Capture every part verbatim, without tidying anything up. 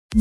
तो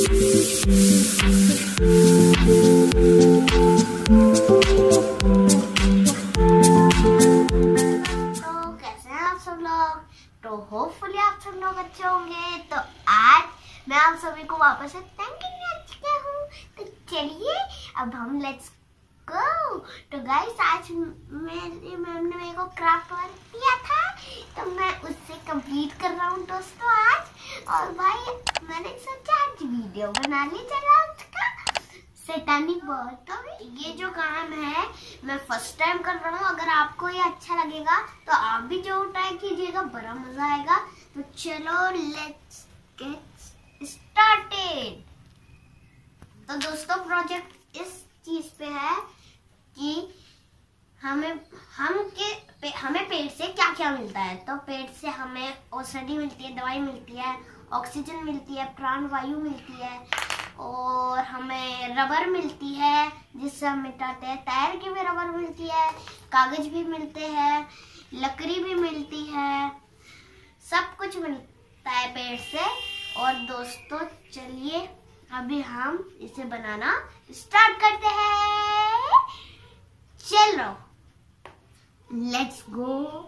कैसे हैं आप सब लोग। तो होपफुली आप सब लोग अच्छे होंगे। तो आज मैं आप सभी को वापस से थैंक यू आ चुका हूँ। तो चलिए अब हम लेट्स गो। तो गाइस आज मेरी मैम ने मेरे को क्राफ्ट वर्क दिया था तो मैं उससे कंप्लीट कर रहा हूँ दोस्तों आज। और भाई मैंने सोचा आज वीडियो बना ली चला उसका सैतानी बहुत। तो ये जो काम है मैं फर्स्ट टाइम कर रहा हूँ। अगर आपको ये अच्छा लगेगा तो आप भी जरूर ट्राई कीजिएगा, बड़ा मजा आएगा। तो चलो लेट्स गेट स्टार्टेड। तो दोस्तों प्रोजेक्ट इस चीज पे है कि हमें हम के पे, हमें पेड़ से क्या क्या मिलता है। तो पेड़ से हमें औषधि मिलती है, दवाई मिलती है, ऑक्सीजन मिलती है, प्राण वायु मिलती है और हमें रबर मिलती है जिससे हम मिटाते हैं। टायर की भी रबर मिलती है, कागज भी मिलते हैं, लकड़ी भी मिलती है, सब कुछ मिलता है पेड़ से। और दोस्तों चलिए अभी हम इसे बनाना स्टार्ट करते हैं। चलो let's go.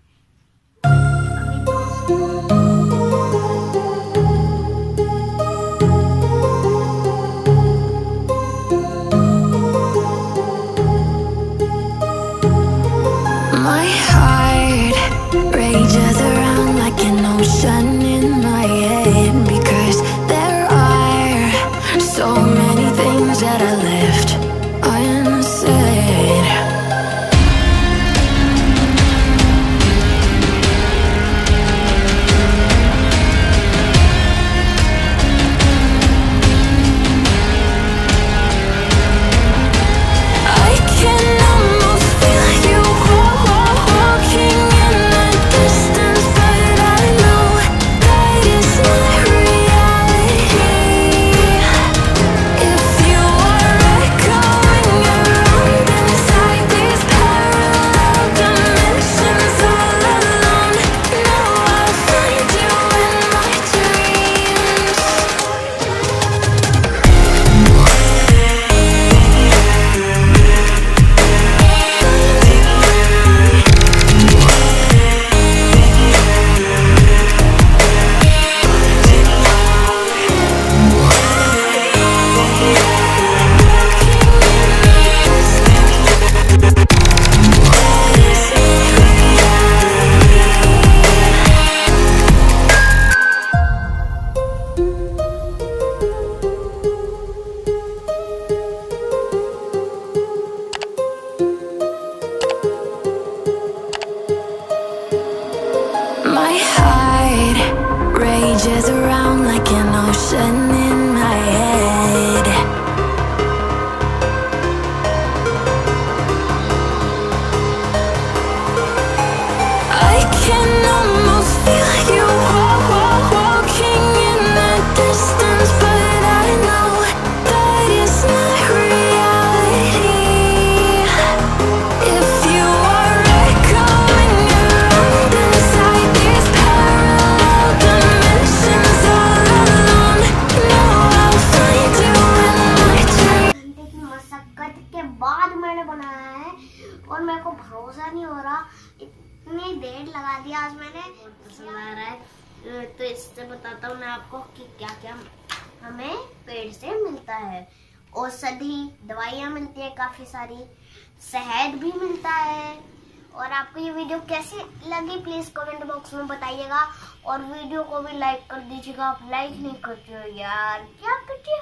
My heart rages around like an ocean in my head because there are so many things that I left unsaid. I can almost feel you walking in the distance, but I know that is not reality. If you are echoing around inside these parallel dimensions all alone, know I'll find you in my dreams. My heart rages around like an ocean in my head. I can almost feel you walking in the distance, but I know that is not reality. If you are echoing around inside these parallel dimensions all alone, know I'll find you in my dreams. घंटे की मशक्कत के बाद मैंने बनाया है और मेरे को भरोसा नहीं हो रहा इतनी देर लगा दिया आज मैंने। पसंद आ रहा है तो इससे बताता हूँ मैं आपको कि क्या क्या हमें पेड़ से मिलता है। औषधि दवाइयाँ मिलती है काफी सारी, शहद भी मिलता है। और आपको ये वीडियो कैसी लगी प्लीज कमेंट बॉक्स में बताइएगा और वीडियो को भी लाइक कर दीजिएगा। आप लाइक नहीं करते हो यार, क्या करते